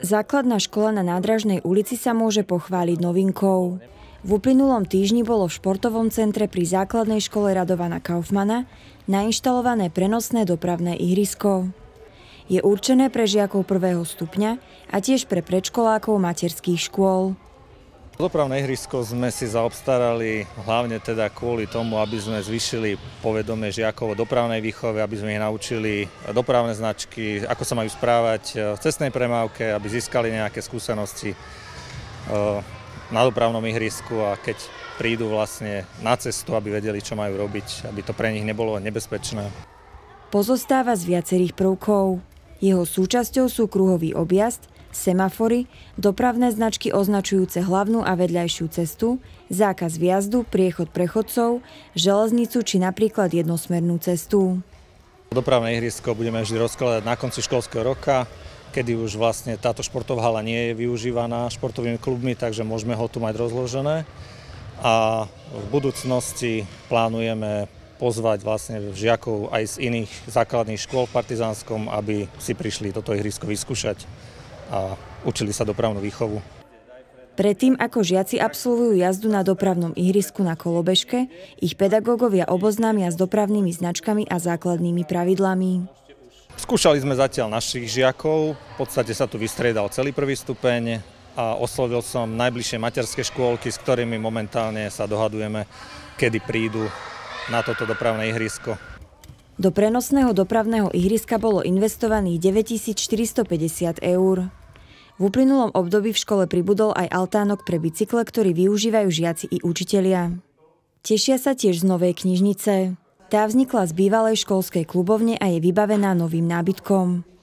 Základná škola na Nádražnej ulici sa môže pochváliť novinkou. V uplynulom týždni bolo v športovom centre pri základnej škole Radovana Kaufmana nainštalované prenosné dopravné ihrisko. Je určené pre žiakov 1. stupňa a tiež pre predškolákov materských škôl. Dopravné ihrisko sme si zaobstarali hlavne teda kvôli tomu, aby sme zvýšili povedomie žiakov o dopravnej výchove, aby sme ich naučili dopravné značky, ako sa majú správať v cestnej premávke, aby získali nejaké skúsenosti na dopravnom ihrisku a keď prídu vlastne na cestu, aby vedeli, čo majú robiť, aby to pre nich nebolo nebezpečné. Pozostáva z viacerých prvkov. Jeho súčasťou sú kruhový objazd, semafory, dopravné značky označujúce hlavnú a vedľajšiu cestu, zákaz vjazdu, priechod prechodcov, železnicu či napríklad jednosmernú cestu. Dopravné ihrisko budeme vždy rozkladať na konci školského roka, kedy už vlastne táto športová hala nie je využívaná športovými klubmi, takže môžeme ho tu mať rozložené. A v budúcnosti plánujeme pozvať vlastne žiakov aj z iných základných škôl v Partizánskom, aby si prišli toto ihrisko vyskúšať a učili sa dopravnú výchovu. Predtým, ako žiaci absolvujú jazdu na dopravnom ihrisku na kolobežke, ich pedagógovia oboznámia s dopravnými značkami a základnými pravidlami. Skúšali sme zatiaľ našich žiakov, v podstate sa tu vystriedal celý 1. stupeň a oslovil som najbližšie materské škôlky, s ktorými momentálne sa dohadujeme, kedy prídu na toto dopravné ihrisko. Do prenosného dopravného ihriska bolo investovaných 9450 eur. V uplynulom období v škole pribudol aj altánok pre bicykle, ktorý využívajú žiaci i učitelia. Tešia sa tiež z novej knižnice. Tá vznikla z bývalej školskej klubovne a je vybavená novým nábytkom.